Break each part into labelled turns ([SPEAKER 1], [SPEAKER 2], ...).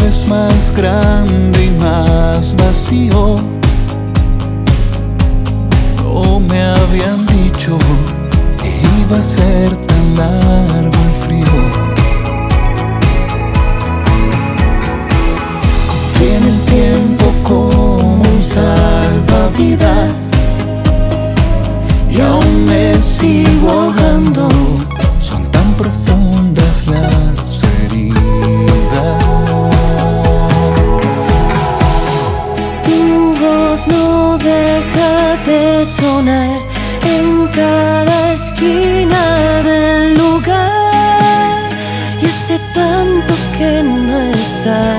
[SPEAKER 1] vez más grande y más vacío. No me habían dicho que iba a ser tan largo el frío. Confié en el tiempo como un salvavidas y aún me sigo ahogando. Son tan profundas las heridas.
[SPEAKER 2] Tu voz no deja de sonar en cada esquina del lugar, y hace tanto que no estás.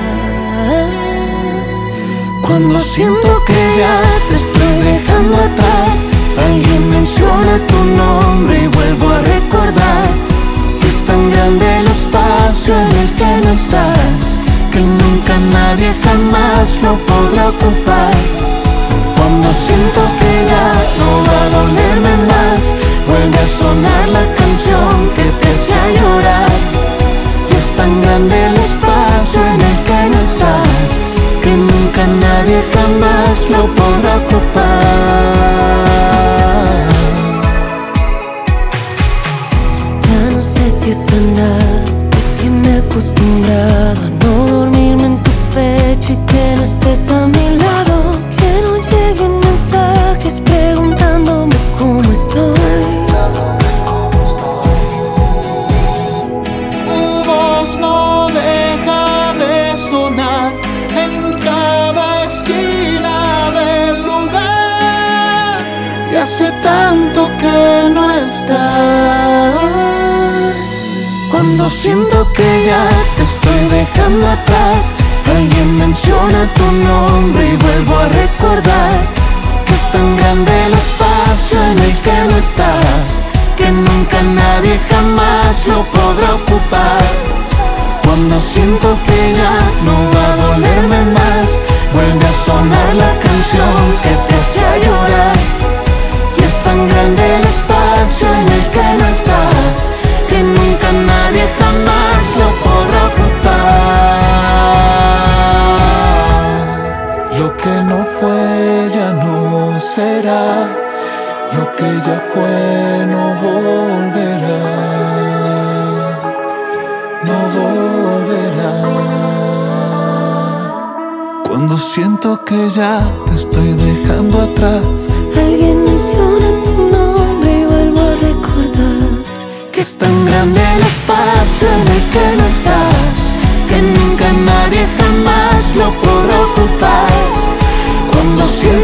[SPEAKER 1] Cuando siento que ya te estoy dejando atrás, alguien menciona tu nombre y vuelvo a recordar que es tan grande el espacio en el que no estás, que nunca nadie jamás lo podrá ocupar. Cuando siento que ya no va a dolerme más, vuelve a sonar la canción que te hacía llorar. Y es tan grande el espacio en el que no estás, que nunca nadie jamás lo podrá ocupar.
[SPEAKER 2] Ya no sé si es sanar, es que me he acostumbrado a no dormirme en tu pecho y que no estés a mi lado. Que no lleguen mensajes preguntándome cómo estoy.
[SPEAKER 1] Tu voz no deja de sonar en cada esquina del lugar, y hace tanto que no estás. Cuando siento que ya te estoy dejando atrás, alguien menciona tu nombre y vuelvo a recordar que es tan grande el espacio en el que no estás, que nunca nadie jamás lo podrá ocupar. Cuando siento que ya no va a dolerme más, vuelve a sonar la canción que te hacía llorar. Y es tan grande el espacio en el que no estás, que nunca nadie jamás lo podrá ocupar. Lo que no fue ya no será, lo que ya fue no volverá, no volverá. Cuando siento que ya te estoy dejando atrás,
[SPEAKER 2] Alguien menciona tu nombre y vuelvo a recordar
[SPEAKER 1] que es tan grande el espacio en el que no estás, que nunca nadie jamás lo podrá ocupar. Cuando siento